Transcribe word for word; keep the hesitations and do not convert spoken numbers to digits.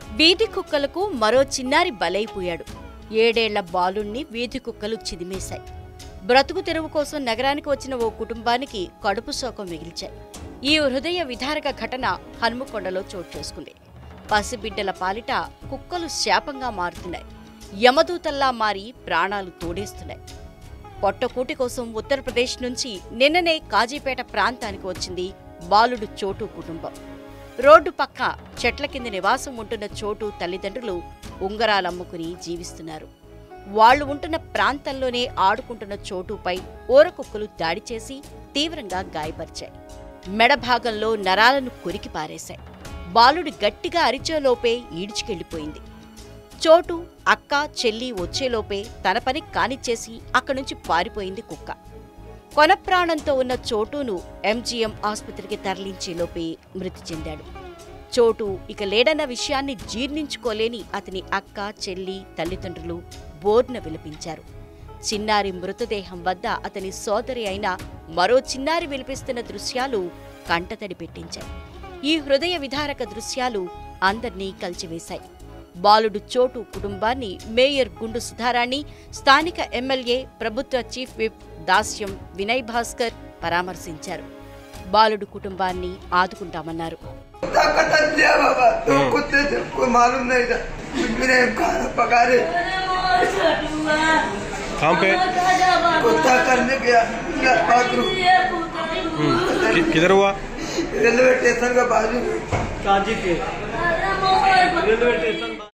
వీధి కుక్కలకు మరో చిన్నారి బలైపోయాడు. ఏడేళ్ల బాలుణ్ణి వీధి కుక్కలు చిదిమేశాయి. బ్రతుకు తెరువు కోసం నగరానికి వచ్చిన ఓ కుటుంబానికి కడుపు శోకం మిగిల్చాయి. ఈ హృదయ విదారక ఘటన హన్మకొండలో చోటు చేసుకుంది. పసిబిడ్డల పాలిట కుక్కలు శాపంగా మారుతున్నాయి. యమదూతల్లా మారి ప్రాణాలు తోడేస్తున్నాయి. పొట్టకూటి కోసం ఉత్తరప్రదేశ్ నుంచి నిన్ననే కాజీపేట ప్రాంతానికి వచ్చింది బాలుడు చోటు కుటుంబం. రోడ్డు పక్క చెట్ల కింద నివాసం ఉంటున్న చోటు తల్లిదండ్రులు ఉంగరాలమ్ముకుని జీవిస్తున్నారు. వాళ్లు ఉంటున్న ప్రాంతంలోనే ఆడుకుంటున్న చోటుపై ఊరకుక్కలు దాడి చేసి తీవ్రంగా గాయపరిచాయి. మెడభాగంలో నరాలను కొరికి పారేశాయి. బాలుడు గట్టిగా అరిచేలోపే ఈడ్చుకెళ్లిపోయింది. చోటు అక్క చెల్లి వచ్చేలోపే తన పని కానిచ్చేసి అక్కడ్నుంచి పారిపోయింది కుక్క. కొనప్రాణంతో ఉన్న చోటును ఎంజీఎం ఆసుపత్రికి తరలించేలోపే మృతి చెందాడు. చోటు ఇక లేడన్న విషయాన్ని జీర్ణించుకోలేని అతని అక్క చెల్లి తల్లిదండ్రులు బోర్న విలపించారు. చిన్నారి మృతదేహం వద్ద అతని సోదరి అయిన మరో చిన్నారి విలిపిస్తున్న దృశ్యాలు కంటతడి పెట్టించాయి. ఈ హృదయ విదారక దృశ్యాలు అందర్నీ కలిచివేశాయి. బాలుడు చోటు కుటుంబాన్ని మేయర్ గుండు సుధారాణి, స్థానిక ఎమ్మెల్యే ప్రభుత్వ చీఫ్ విప్ దాస్యం వినయ్ భాస్కర్ పరామర్శించారు. బాలుడు కుటుంబాన్ని ఆదుకుంటామన్నారు. किधर हुआ? रेलवे स्टेशन का बाजू काजी के रेलवे स्टेशन।